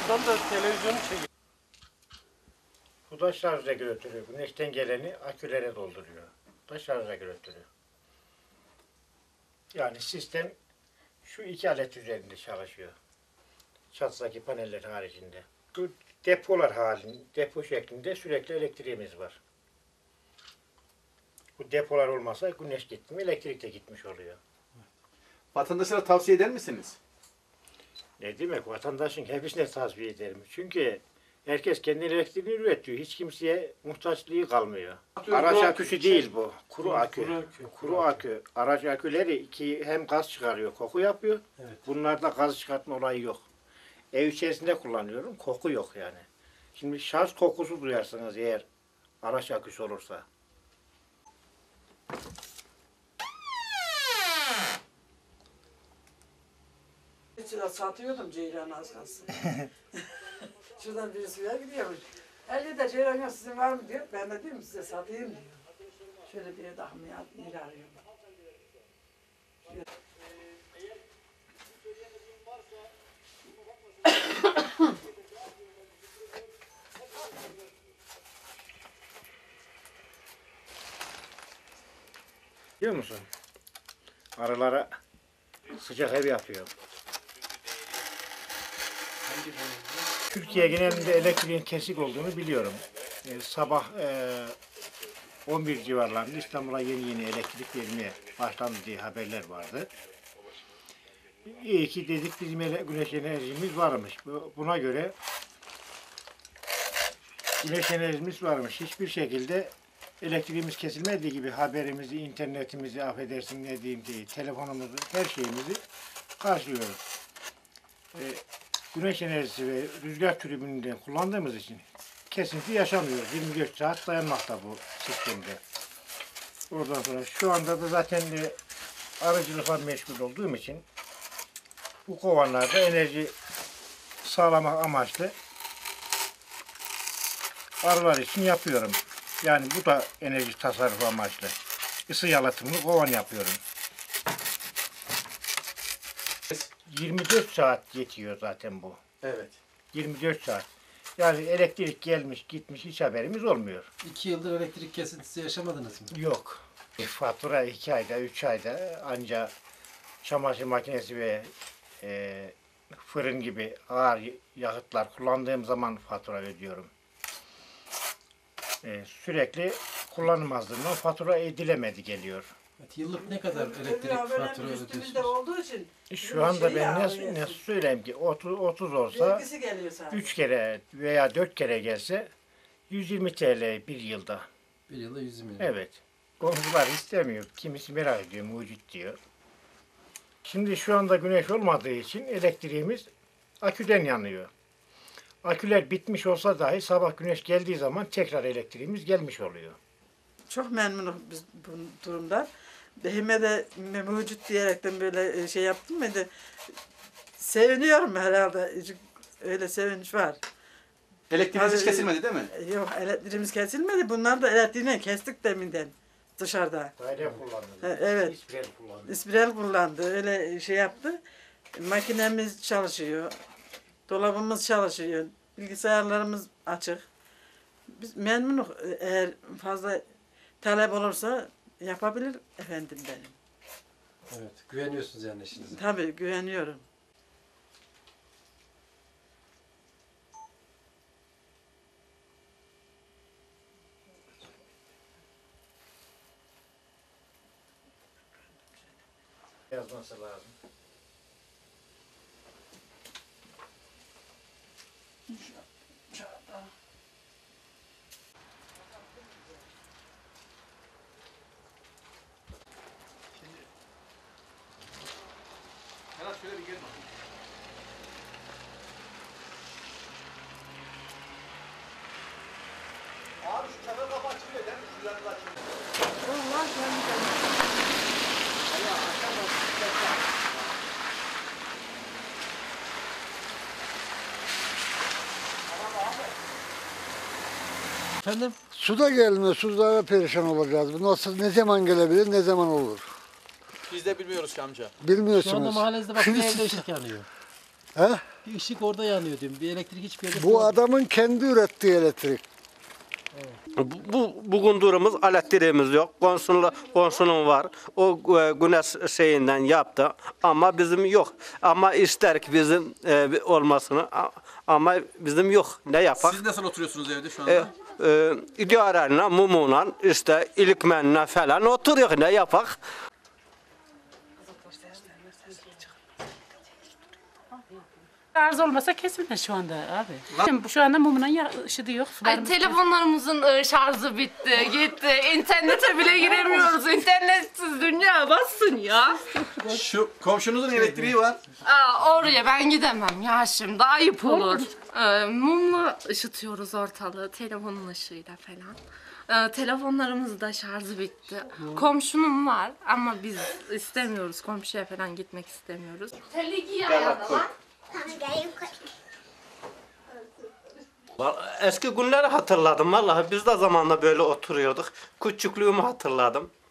Oradan da televizyonu çekiyor. Bu da şarj regülatörü. Güneşten geleni akülere dolduruyor. Bu da şarj regülatörü. Yani sistem şu iki alet üzerinde çalışıyor. Çatıdaki paneller haricinde. Bu depolar halinde, depo şeklinde sürekli elektriğimiz var. Bu depolar olmasa güneş gitti mi elektrik de gitmiş oluyor. Vatandaşlara tavsiye eder misiniz? Ne demek? Vatandaşın hepsine tavsiye ederim. Çünkü herkes kendi elektriğini üretiyor. Hiç kimseye muhtaçlığı kalmıyor. Araç aküsü değil bu. Kuru akü. Kuru akü. Araç aküleri hem gaz çıkarıyor, koku yapıyor. Evet. Bunlarda gaz çıkartma olayı yok. Ev içerisinde kullanıyorum. Koku yok yani. Şimdi şarj kokusu duyarsınız eğer araç aküsü olursa. Satıyordum Ceylan az kalsın. Şuradan birisi ver gidiyormuş. 50 de Ceylan yok sizin var mı diyor. Ben de diyorum size satayım diyor. Şöyle bir dahmaya yeri arıyorum. Biliyor musun? Arılara sıcak ev yapıyor. Türkiye genelinde elektriğin kesik olduğunu biliyorum. Sabah 11 civarlarında İstanbul'a yeni elektrik vermeye başlandı diye haberler vardı. İyi ki dedik bizim güneş enerjimiz varmış. Buna göre güneş enerjimiz varmış. Hiçbir şekilde elektriğimiz kesilmediği gibi haberimizi, internetimizi, affedersin ne diyeyim diye, telefonumuzu, her şeyimizi karşılıyoruz. Güneş enerjisi ve rüzgar türbininden kullandığımız için kesinti yaşamıyoruz. 24 saat dayanmakta bu sistemde. Oradan sonra şu anda da zaten arıcılıkla meşgul olduğum için bu kovanlarda enerji sağlamak amaçlı arılar için yapıyorum. Yani bu da enerji tasarrufu amaçlı. Isı yalıtımlı kovan yapıyorum. 24 saat yetiyor zaten bu. Evet. 24 saat. Yani elektrik gelmiş gitmiş hiç haberimiz olmuyor. 2 yıldır elektrik kesintisi yaşamadınız mı? Yok. Fatura 2 ayda 3 ayda ancak çamaşır makinesi ve fırın gibi ağır yakıtlar kullandığım zaman fatura ödüyorum. Sürekli kullanım azlığından fatura edilemedi geliyor. Evet, yıllık ne kadar elektrik fatura ödüyorsunuz? Olduğu için Şu anda ben ne söyleyeyim ki 30 olsa vergisi geliyor sadece. 3 kere veya 4 kere gelse 120 TL bir yılda. Bir yılda 100 milyon. Evet. Komşular istemiyor. Kimisi merak ediyor, mucit diyor. Şimdi şu anda güneş olmadığı için elektriğimiz aküden yanıyor. Aküler bitmiş olsa dahi sabah güneş geldiği zaman tekrar elektriğimiz gelmiş oluyor. Çok memnunum biz bu durumda. Behime de mevcut diyerekten böyle şey yaptım mı de seviniyorum herhalde. Öyle sevinç var. Elektriğiniz hiç kesilmedi değil mi? Yok elektriğimiz kesilmedi. Bunlar da elektriğini kestik deminden dışarıda. Daire kullanılıyor. Evet. İspirel kullanılıyor. İspirel kullandı. Öyle şey yaptı. Makinemiz çalışıyor. Dolabımız çalışıyor. Bilgisayarlarımız açık. Biz memnunuz. Eğer fazla talep olursa yapabilir efendim benim. Evet, güveniyorsunuz yani işinize. Tabii güveniyorum. Yazması lazım. Ferhat şöyle bir gel bakayım. Abi şu çadar kapı açılıyor değil mi? Şuradan da açılıyor. Allah kendi. Efendim? Su da gelmiyor, sulara perişan olacağız. Bu nasıl, ne zaman gelebilir, ne zaman olur? Biz de bilmiyoruz ki amca. Şu anda Bilmiyorsunuz. mahallenizde bak bir evde ışık yanıyor. He? Bir ışık orada yanıyor diyorum. Bir elektrik hiçbir yerde Bu adamın kendi ürettiği elektrik. Bugün durumumuz elektriğimiz yok. Komşunun var. O güneş şeyinden yaptı ama bizim yok. Ama ister ki bizim olmasını ama bizim yok. Ne yapak? Siz nasıl oturuyorsunuz evde şu anda? İdiarayla, mumuyla, işte ilikmenle falan oturuyor. Ne yapak? Arız olmasa kesilmez şu anda abi. Şu anda mumuna ışığı yok. Ay, telefonlarımızın şarjı bitti, gitti. İnternete bile giremiyoruz. İnternetsiz dünya bassın ya. Şu komşunuzun elektriği var. Oraya ben gidemem ya şimdi ayıp olur. Mumla ışıtıyoruz ortalığı telefonun ışığıyla falan. Telefonlarımız da şarjı bitti. Komşunun var ama biz istemiyoruz. Komşuya falan gitmek istemiyoruz. Telegi Eski günleri hatırladım vallahi biz de zamanla böyle oturuyorduk. Küçüklüğümü hatırladım.